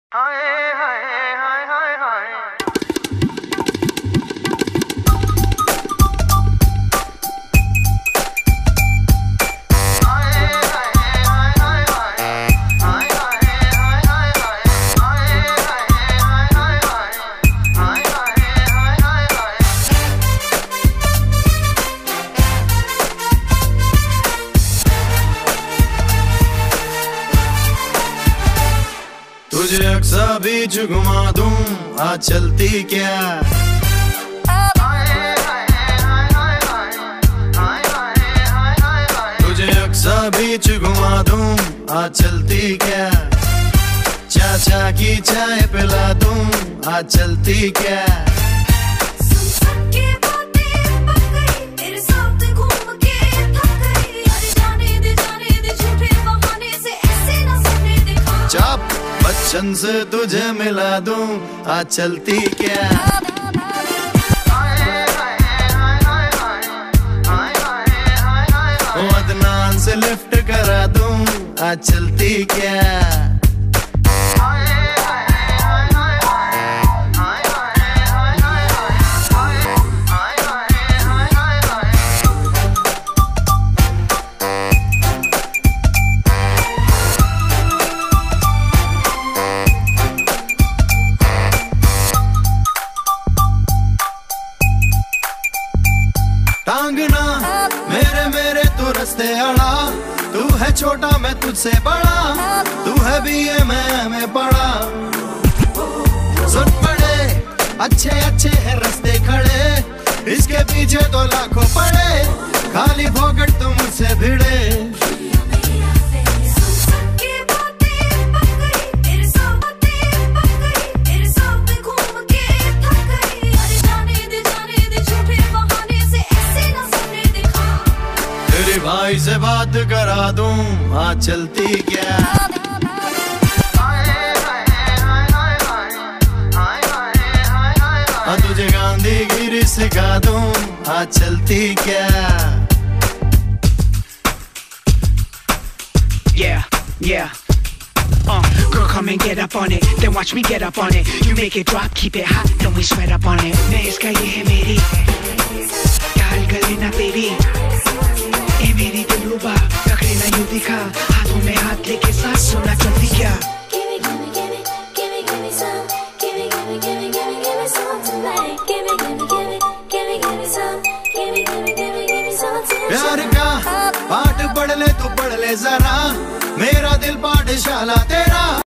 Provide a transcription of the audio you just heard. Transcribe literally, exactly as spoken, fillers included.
हाय हाय हाय हाय हाय तुझे अक्सा बीच घुमा दूं, आज चलती क्या? तुझे अक्सा बीच घुमा दूं, आज चलती क्या? चाचा की चाय पिला दूं, आज चलती क्या? चाप बच्चन से तुझे मिला दूं, आज चलती क्या? ओ अदनान से लिफ्ट करा दूं, आज चलती क्या? टांगना मेरे मेरे तू रस्ते अड़ा, तू है छोटा मैं तुझसे बड़ा, तू है बीए मैं मैं पढ़ा। सुन पड़े अच्छे अच्छे हैं रस्ते खड़े, इसके पीछे तो लाखों पड़े, खाली फोकट तुम मुझसे भिड़े। भाई से बात करा दूं, आज चलती क्या? हाँ तुझे गांधीगिरी सिखा दूं, आज चलती क्या? Yeah, yeah. Uh, girl, come and get up on it, then watch me get up on it. You make it drop, keep it hot, then we sweat up on it. मैं इसका ये है मेरी, काल गले ना तेरी, ए मेरी दिलरुबा, पकड़े ना यूं दिखा, हाथों में हाथ लेके साथ सोना चलती क्या? प्यार का पाठ पढ़ ले तू पढ़ ले जरा, मेरा दिल पाठशाला तेरा।